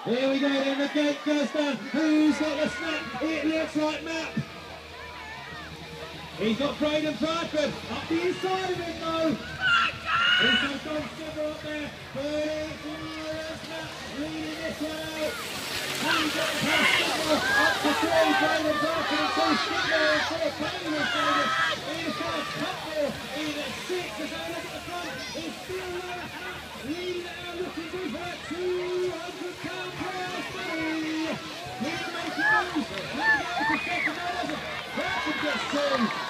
Here we go then, the gate goes down. Who's got the snap? It looks like Matt. He's got Braden Bradford up the inside of it though. He's got Don Silver up there. But it's Lawrence Matt leading this one out. He's got the pass Silver up to three. Braden Bradford and two Silver and four Baylor Davis. He's got a couple in at six. As they look at the front, it's still Lawrence Matt leading it out, looking good for that 200-pound prize money. He'll make it moves. He'll go to second. Bradford gets two.